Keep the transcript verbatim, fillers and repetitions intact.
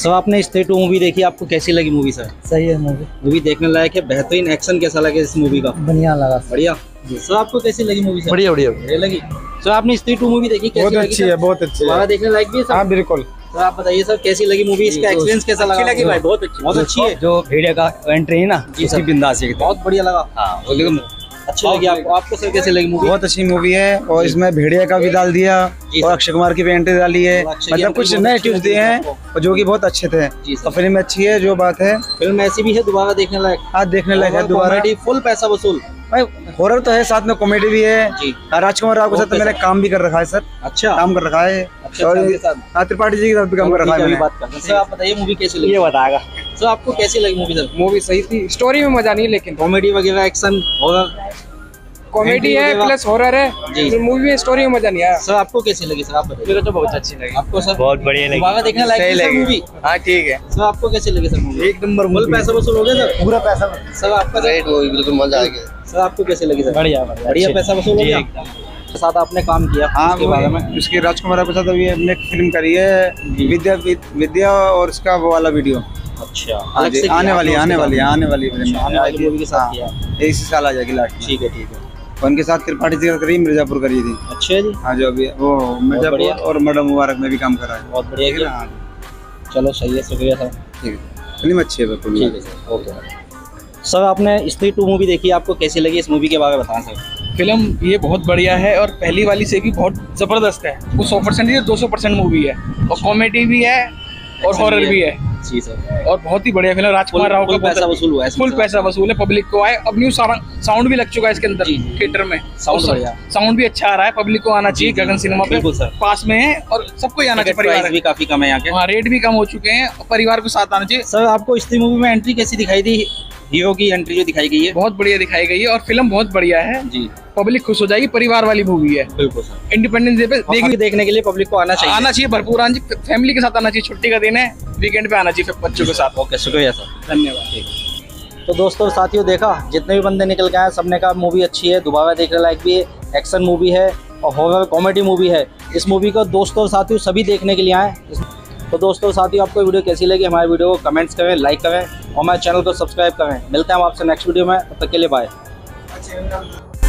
Sir आपने स्त्री two movie देखी, आपको कैसी लगी मूवी सर? सही है मूवी। मूवी देखने लायक है, बेहतरीन एक्शन कैसा लगे इस मूवी का? बढ़िया लगा। बढ़िया। सर आपको कैसी लगी मूवी सर? बढ़िया बढ़िया बढ़िया लगी। सर आपने स्त्री टू मूवी देखी, कैसी बहुत लगी? अच्छी है, बहुत अच्छी है। देखने लायक भी है सर? हाँ बिल्कुल। सर आप बताइए सर कैसी लगी मूवी, इसका एक्सपीरियंस कैसा लगा? अच्छी लगी भाई, बहुत अच्छी। बहुत अच्छी है। जो भेड़िया का एंट्री है ना, जी उसकी सर। बिंदास है, बहुत बढ़िया लगा। हाँ एकदम अच्छी लगी आपको? आपको सर कैसी लगी मूवी? बहुत अच्छी मूवी है और इसमें भेड़िया का भी डाल दिया और अक्षय कुमार की भी एंट्री डाली है। मतलब कुछ नए टिप्स दिए हैं और जो कि बहुत अच्छे थे। और फिल्म अच्छी है, जो बात है फिल्म ऐसी भी है दोबारा देखने लायक। हाँ देखने लायक है दोबारा। फुल पैसा वसूल भाई, हॉरर तो है, साथ में कॉमेडी भी है जी। राजकुमार राव के साथ तो मैंने काम भी कर रखा है सर। अच्छा काम कर रखा है। अच्छा, और के साथ? हाँ, त्रिपाठी जी के साथ भी काम कर रखा है मैंने। बात करते हैं। सर आप बताइए मूवी कैसी लगी? ये बताएगा। सर आपको कैसी लगी मूवी सर? मूवी सही थी, स्टोरी में मजा नहीं, लेकिन कॉमेडी वगैरह, एक्शन, हॉरर, कॉमेडी है प्लस हॉरर है जी। मूवी में, स्टोरी में मजा नहीं आया। सर आपको कैसी लगी सर? आप बताइए। मुझे तो बहुत अच्छी लगी। आपको सर? बहुत बढ़िया लगी। दोबारा देखने लायक है मूवी? हाँ ठीक है। सर आपको कैसी लगी सर मूवी? एक नंबर फुल पैसा वसूल हो गया सर? पूरा पैसा। सर आपका राइट, वो बिल्कुल मजा आ गया। सर आपको कैसी लगी सर? बढ़िया बढ़िया पैसा वसूल हो गया। साथ आपने काम किया हाँ उसके बारे में? उसके राजकुमार के साथ अभी हमने एक फिल्म करी है, विद्या विद्या और उसका वो वाला वीडियो। अच्छा हाँ जी, आने वाली आने वाली आने वाली अच्छा, आने वाली मूवी के साथ किया। इसी साल आ जाएगी लास्ट में। ठीक है ठीक है। उनके साथ त्रिपाठी जी करी, मिर्जापुर करी थी। अच्छा जी, हाँ जो अभी वो मिर्जापुर बढ़िया। और मडम मुबारक में भी काम कर रहा है। बहुत बढ़िया ठीक है किया। ना? चलो सही है, शुक्रिया सर। ठीक है, फिल्म अच्छी है बिल्कुल। ठीक है सर, ओके। सर आपने स्त्री टू मूवी देखी, आपको कैसी लगी? इस मूवी के बारे में बताएं सर। फिल्म ये बहुत बढ़िया है और पहली वाली से भी बहुत जबरदस्त है। वो सौ परसेंट नहीं, दो सौ परसेंट मूवी है और कॉमेडी भी है और हॉरर भी है जी सर। और बहुत ही बढ़िया फिल्म। राजकुमार राव का पैसा वसूल हुआ है, फुल पैसा वसूल है, पब्लिक को आए। अब न्यू साउंड भी लग चुका है इसके अंदर थिएटर में। साउंड बढ़िया, साउंड भी अच्छा आ रहा है, पब्लिक को आना चाहिए। गगन सिनेमा पे पास में है और सबको ही आना चाहिए। परिवार भी काफी कम है यहाँ के। हाँ, रेट भी कम हो चुके हैं और परिवार को साथ आना चाहिए। सर आपको स्त्री मूवी में एंट्री कैसी दिखाई दी? हीरो की एंट्री जो दिखाई गई है बहुत बढ़िया दिखाई गई है और फिल्म बहुत बढ़िया है जी। पब्लिक खुश हो जाएगी, परिवार वाली मूवी है। बिल्कुल सर। इंडिपेंडेंस डे पे देखने देखने के लिए पब्लिक को आना चाहिए। आना चाहिए भरपूर, आना चाहिए, फैमिली के साथ आना चाहिए। छुट्टी का दिन है, वीकेंड पे आना चाहिए बच्चों के साथ। ओके, शुक्रिया सर, धन्यवाद। तो दोस्तों साथियों, देखा जितने भी बंदे निकल के आए सबने कहा मूवी अच्छी है, दोबारा देखने लायक भी है, एक्शन मूवी है और हॉरर कॉमेडी मूवी है। इस मूवी को दोस्तों और साथियों सभी देखने के लिए आए। तो दोस्तों साथियों, आपको वीडियो कैसी लगी? हमारे वीडियो को कमेंट्स करें, लाइक करें और हमारे चैनल को सब्सक्राइब करें। मिलते हैं हम आपसे नेक्स्ट वीडियो में, तब तक के लिए बाय।